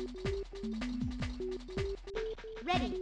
Ready.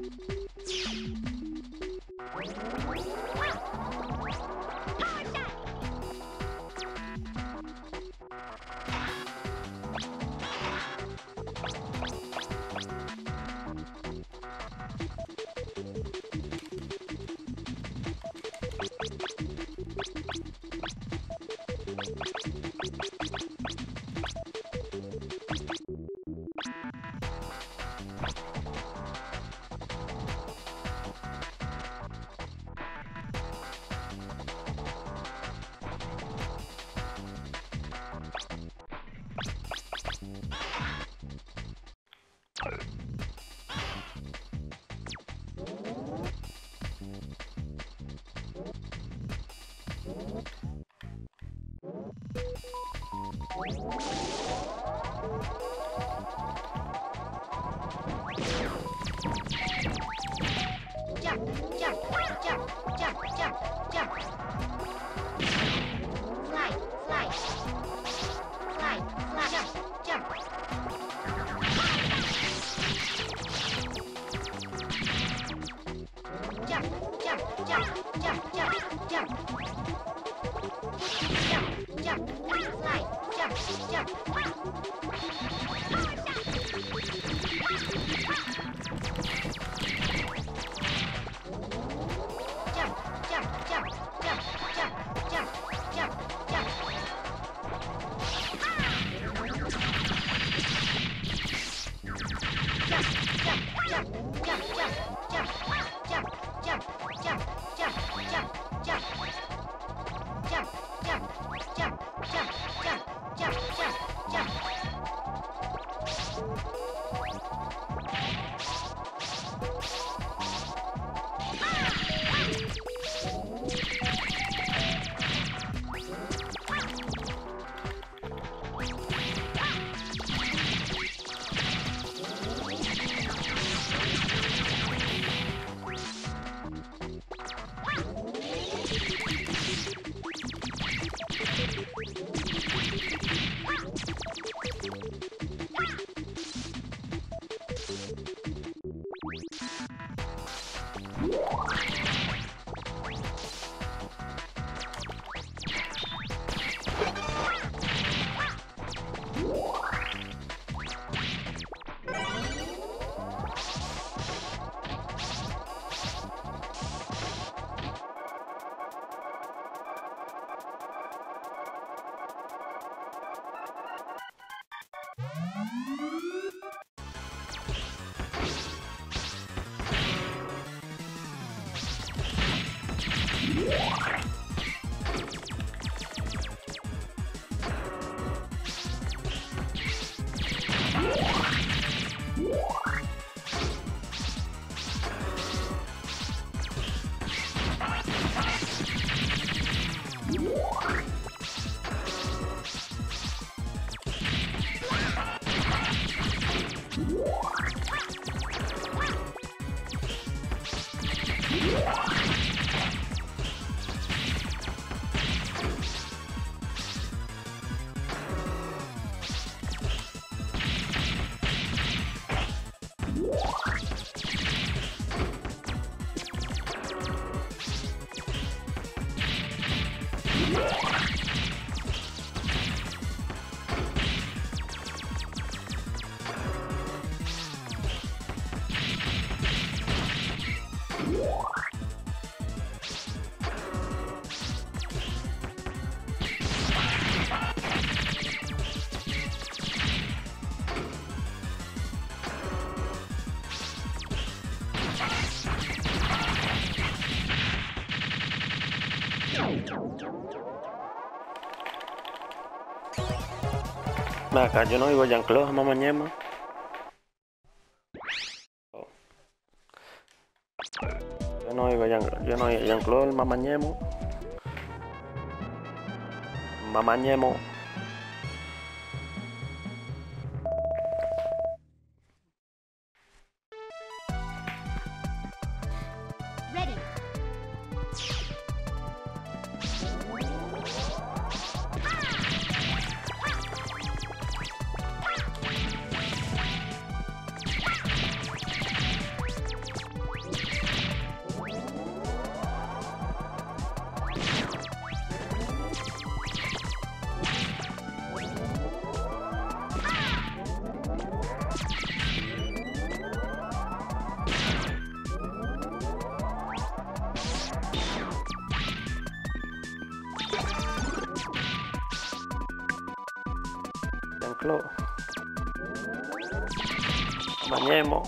Jump, jump, jump, jump, jump, jump. Slide, slide. Slide, slide, jump, jump. Jump, jump, jump, jump, jump, jump. Jump, jump, slide, jump, jump. Acá yo no digo Jean-Claude, mamá ñema. Yo no digo Jean-Claude, el mamañemo. Mamañemo. Ready. Jean-Claude. Bañemos.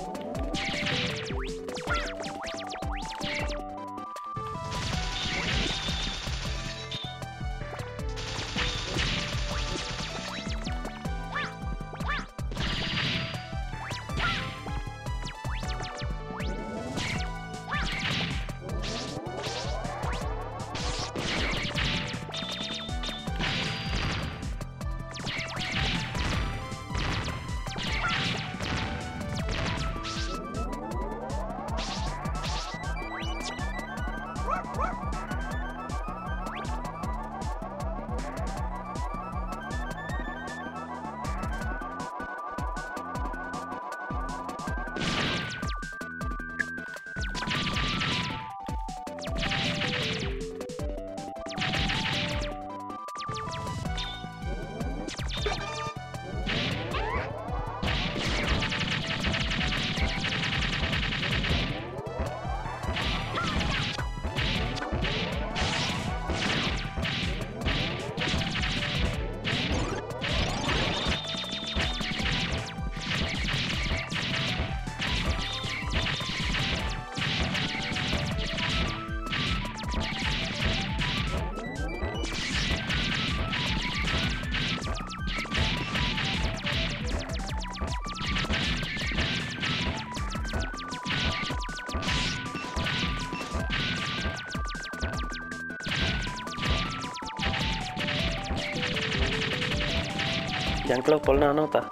Jean-Claude, pon la nota.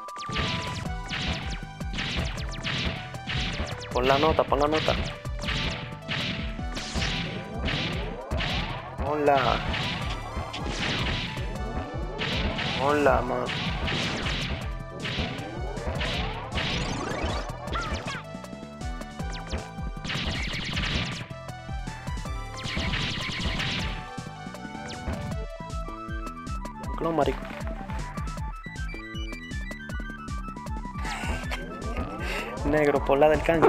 Pon la nota, pon la nota. Hola. Hola, man. Jean-Claude, marico. Negro, por la del canje.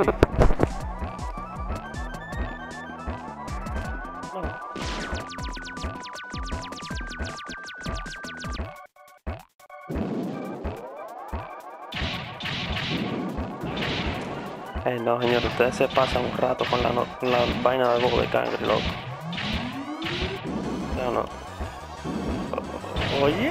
No, señor, ustedes se pasan un rato con la vaina de huevo de cangre, loco. No, no. Oye.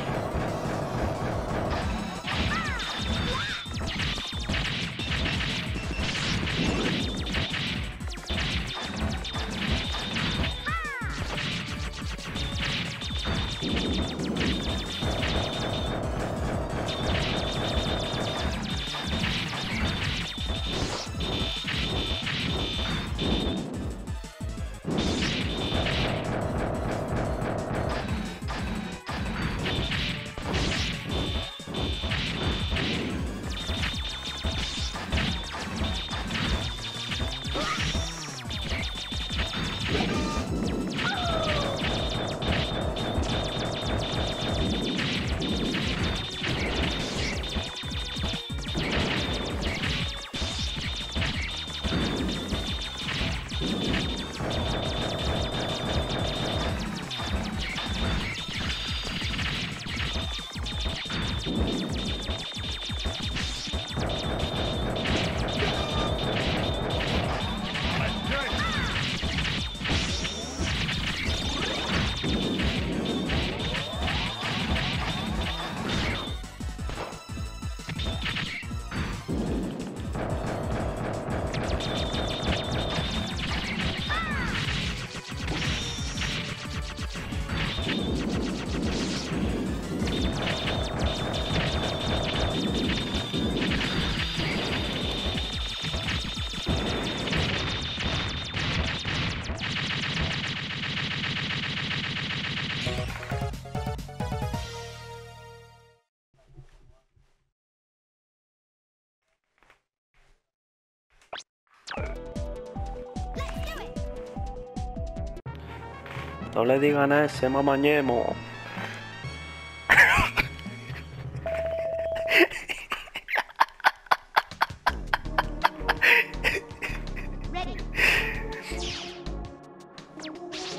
No le digan a ese mamañemo. Ready.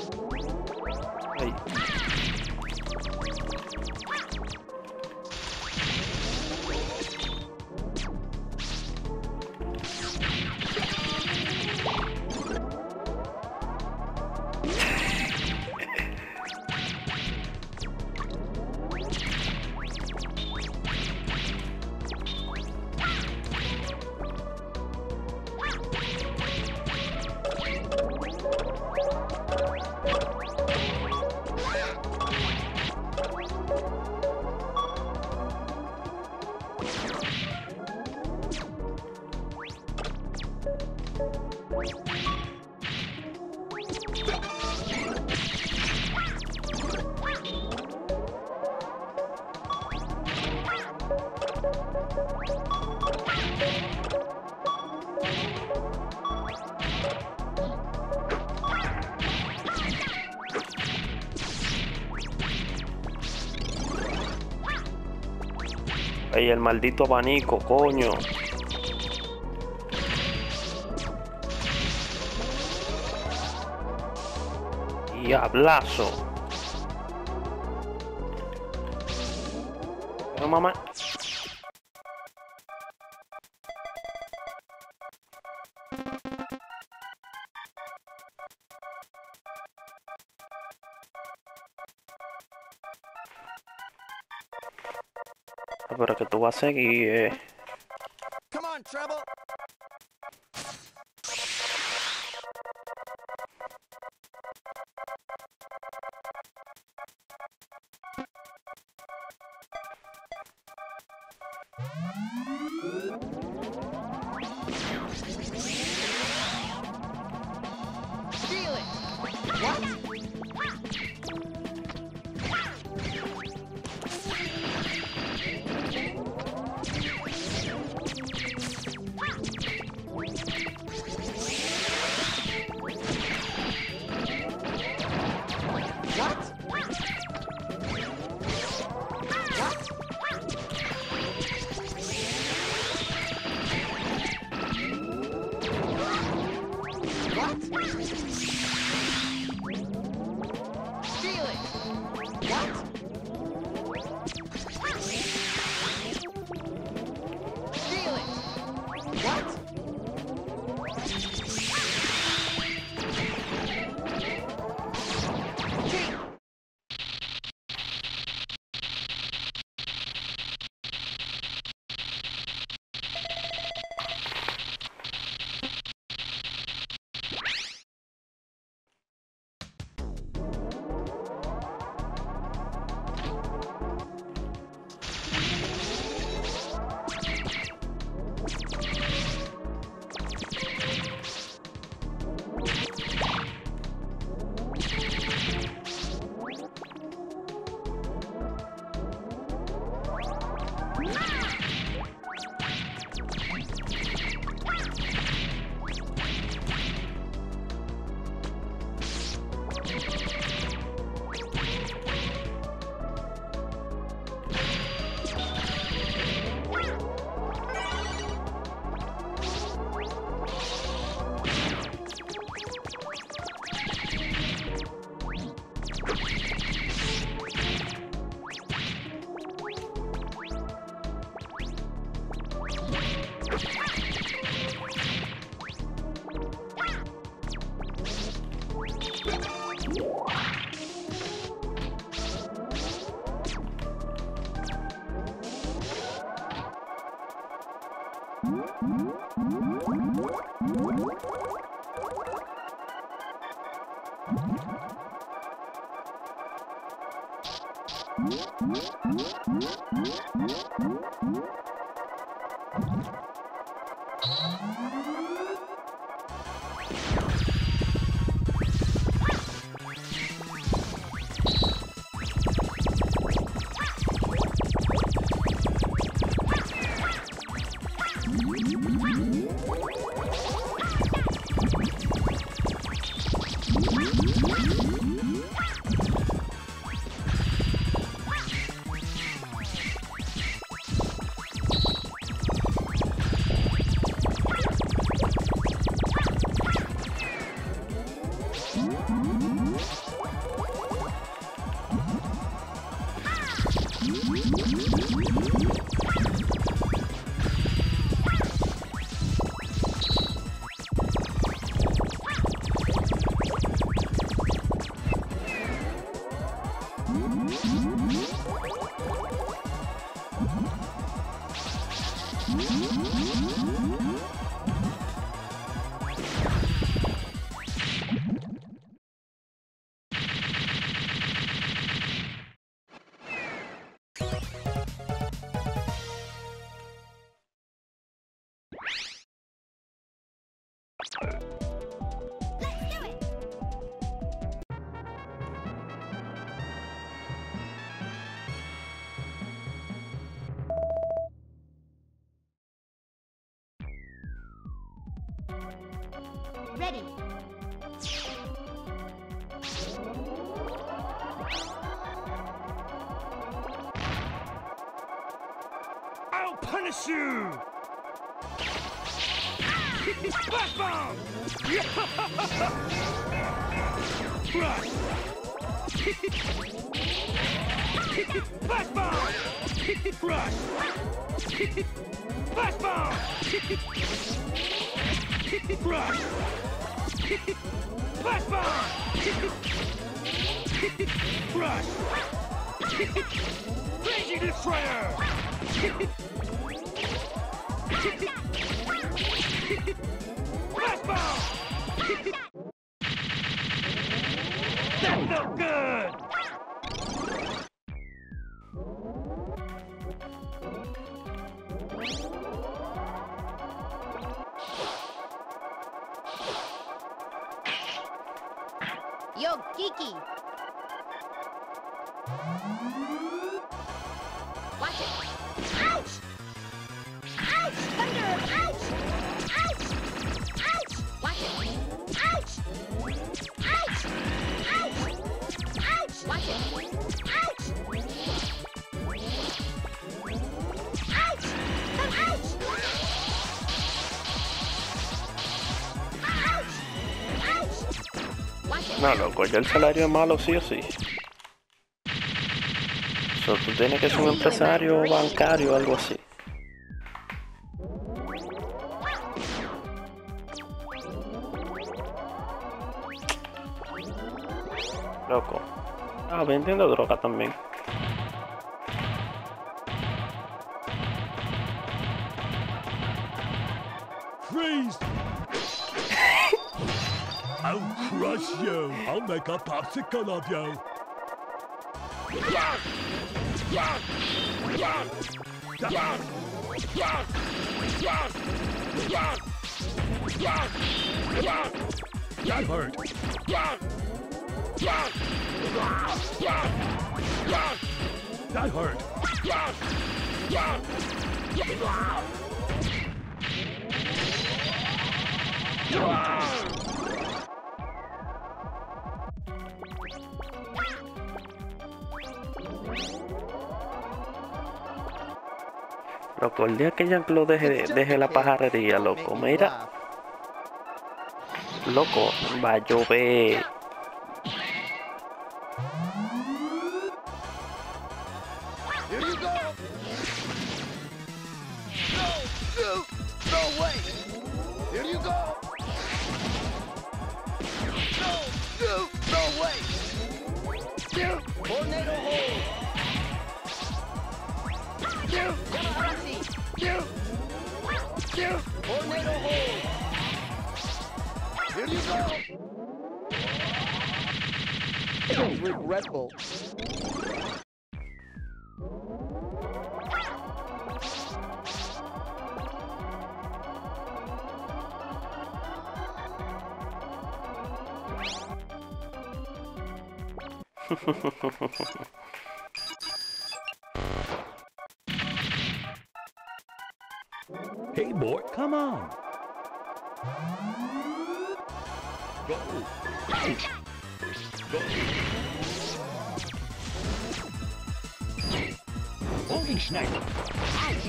Ay. Ey, el maldito abanico, coño. Diablazo. Pero mamá. Pero que tú vas a seguir, Come on, Treble. Feel it. What? Ready. I'll punish you! Flash bomb! Crush! Flash bomb! Crush! Flash bomb! Crush! Flash bomb! Crush! Crazy Destroyer! Flash bomb! That felt good! Yo, Kiki. Watch it. Ouch! Ouch! Thunder! Ouch! Ouch! Ouch! Watch it. Ouch! Ouch! Ouch! Ouch! Watch it. Ouch! Ouch! Come ouch! Ouch! Ouch! Watch it. No, loco, ya el salario es malo sí o sí. So, tú tienes que ser un empresario bancario o algo así. Loco. Ah, vendiendo droga también. Freeze! I'll crush you. I'll make a popsicle of you. That hurt. That hurt. Loco, el día que Jean-Claude deje la pajarrería, loco, mira. Loco, va a llover. Here you go! No! No way! Here you go! No way! Tornado hole! Tornado hole! Here you go! It's regretful. Hey, boy, come on. Go. Ouch. Go. Holding sniper. Ouch.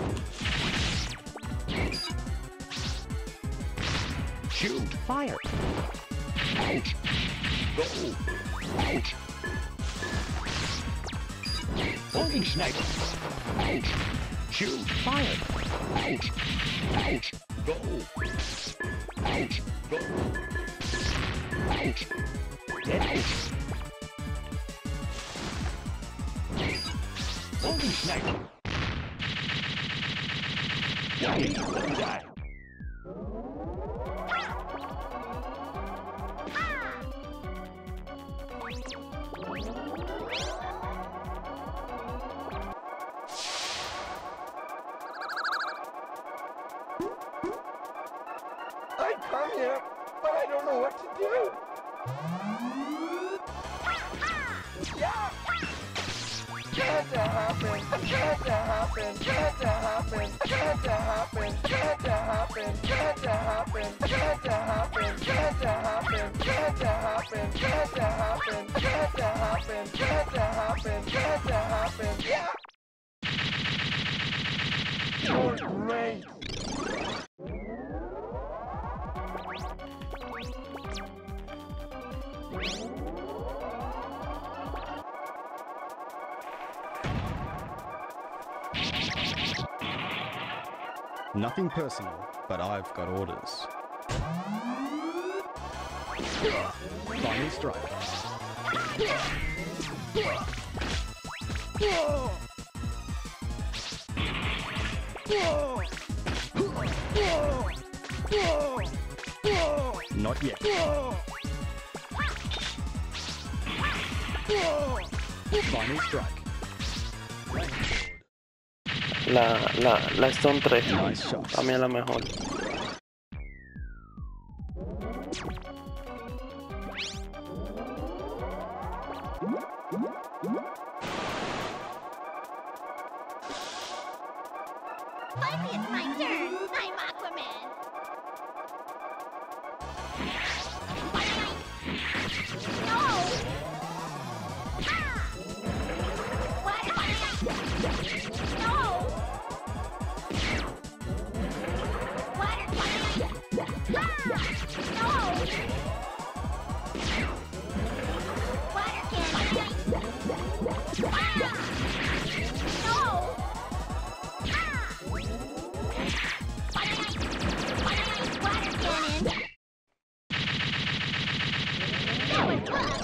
Shoot. Fire. Ouch. Go. Ouch. Holding sniper. Ouch. Shoot. Fire. Ouch. Ouch. Go. Ouch. Go. Ouch. Get out. Holding sniper. Die. Die. I come here, but I don't know what to do. Yeah! Had to happen. Had to happen. Had to happen. Had to happen. Had to happen. Had to happen. Had to happen. Had to happen. Had to happen. Had to happen. Had to happen. Had to happen. Had to happen. Yeah! You're great. Nothing personal, but I've got orders. Final strike. Not yet. Final strike. La Stone 3. Nice shot. También la mejor. Finally, it's my turn. I'm Aquaman. No! Ah! What? No! What? Ah! No! Water cannon! Ah! No! Water cannon! That was good!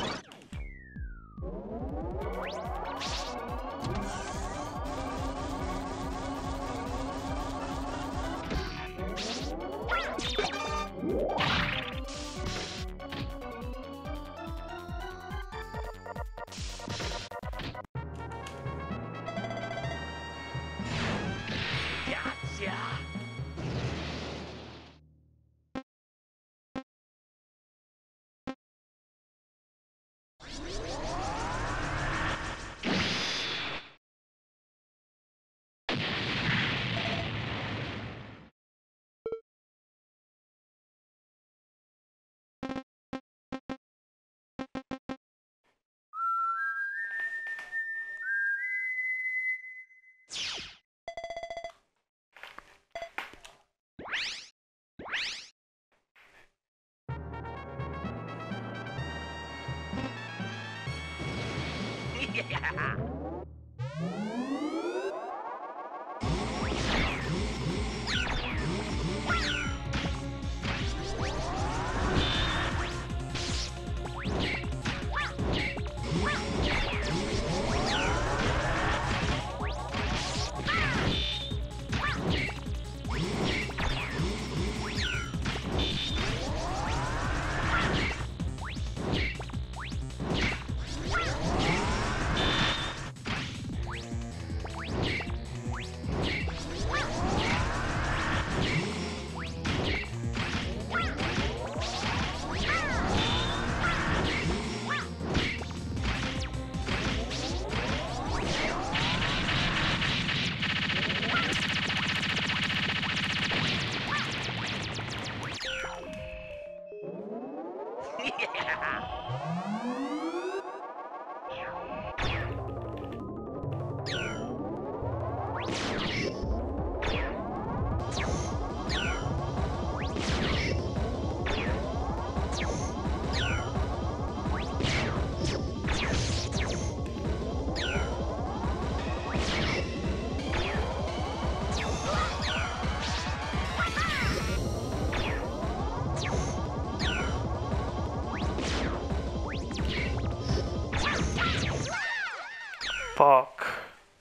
Fuck.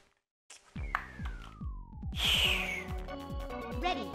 Ready.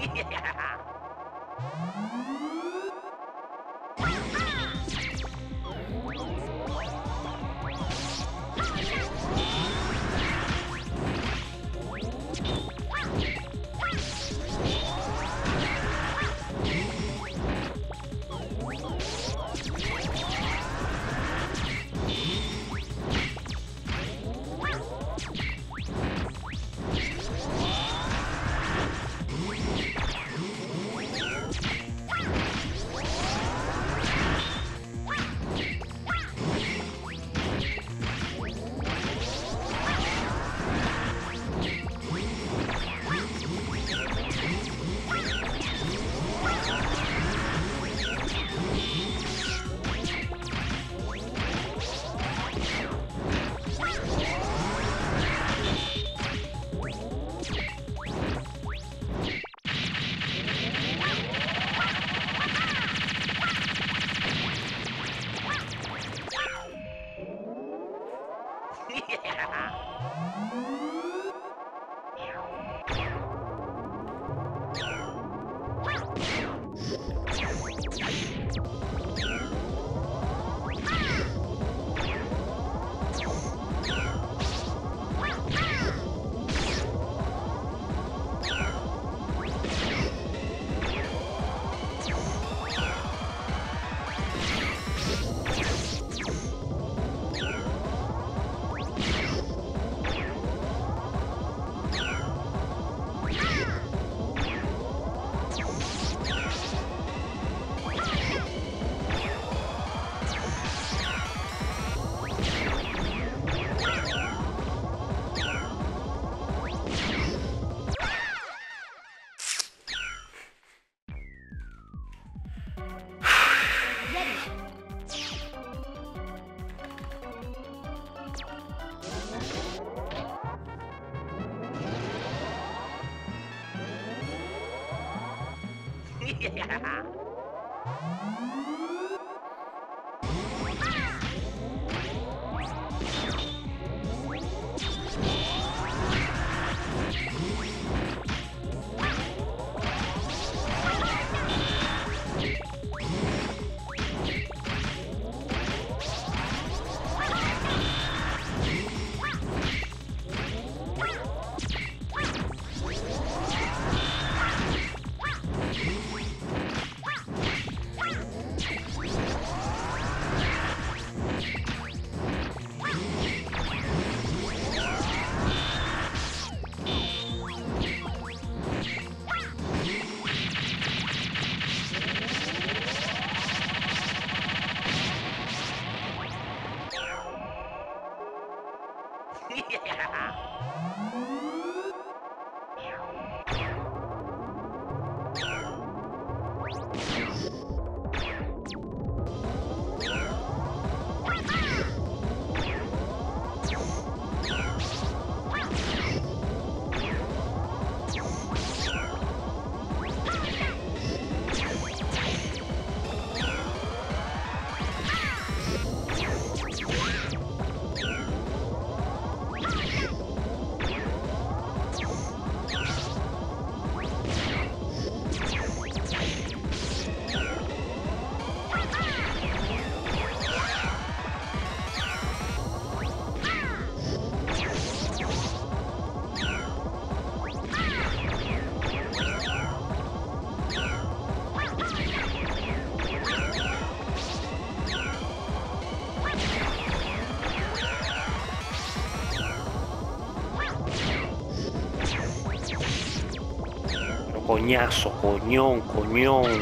Coñazo, coñón, coñón.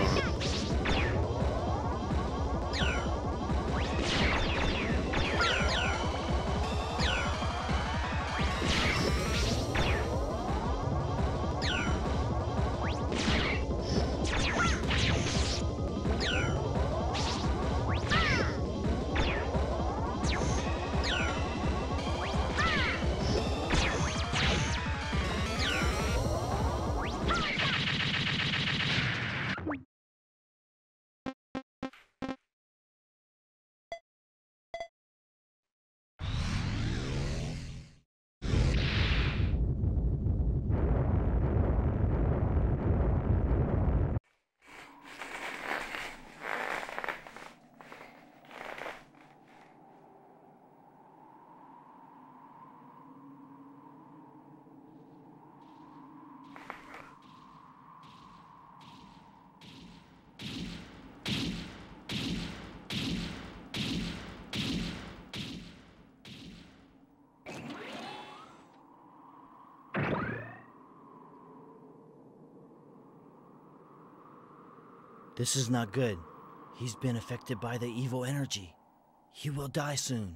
This is not good. He's been affected by the evil energy. He will die soon.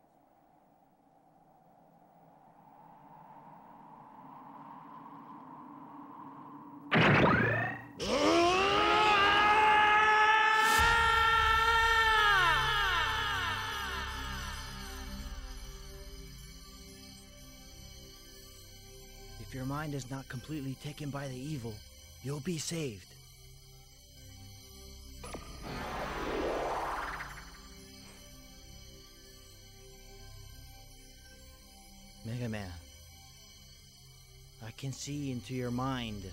If your mind is not completely taken by the evil, you'll be saved. Mega Man, I can see into your mind.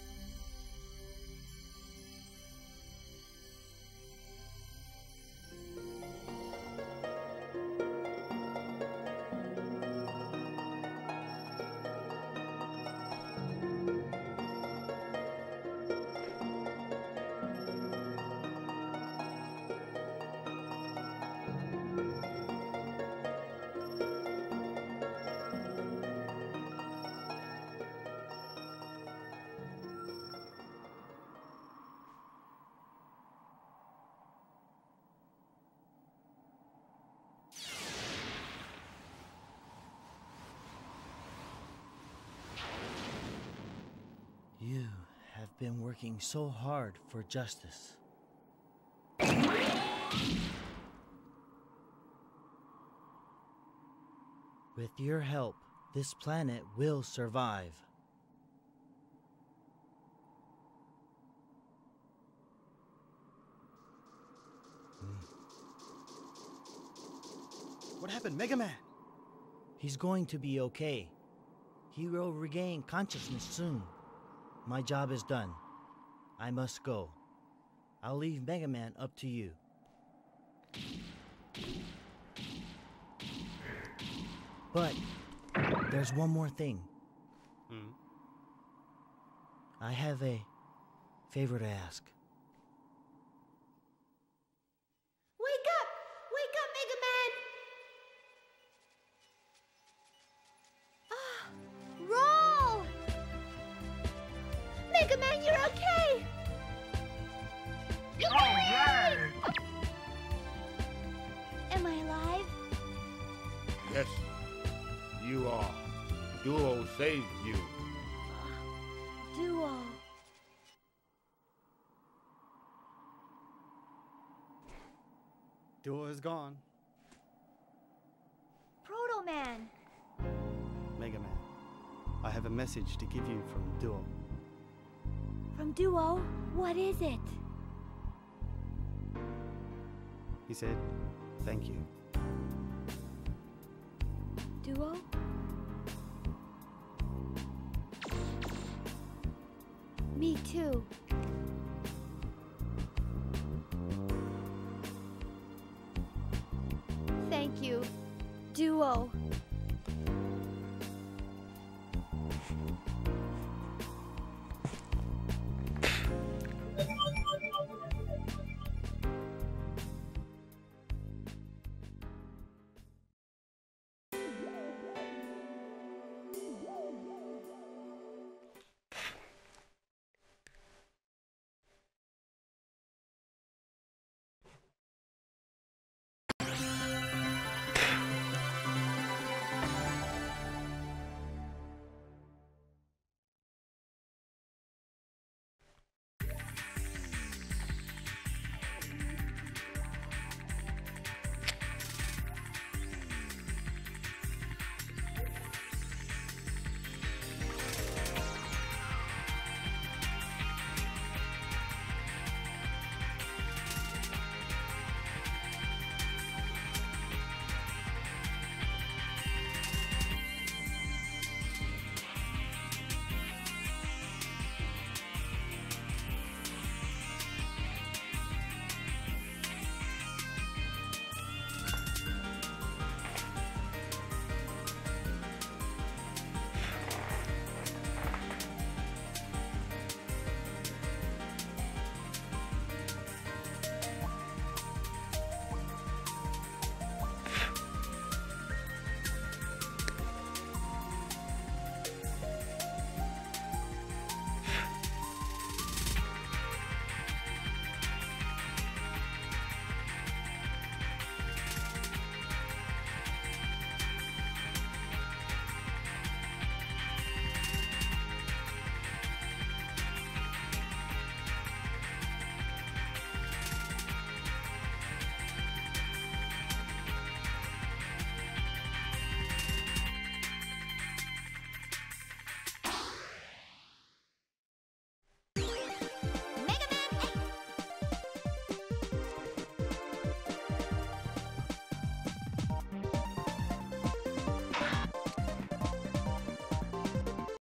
You have been working so hard for justice. With your help, this planet will survive. What happened, Mega Man? He's going to be okay. He will regain consciousness soon. My job is done. I must go. I'll leave Mega Man up to you. But there's one more thing. I have a favor to ask. Wake up! Wake up, Mega Man! Roll! Mega Man, you're okay! Am I alive? Yes, you are. Duo saved you. Duo. Duo is gone. Proto Man. Mega Man, I have a message to give you from Duo. From Duo? What is it? He said, thank you. Duo? Me too. Thank you, Duo.